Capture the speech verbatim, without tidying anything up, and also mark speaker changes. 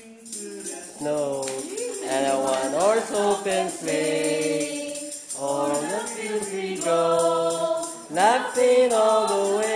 Speaker 1: snow, and a one-horse open sleigh. On the fields we go, laughing all the way.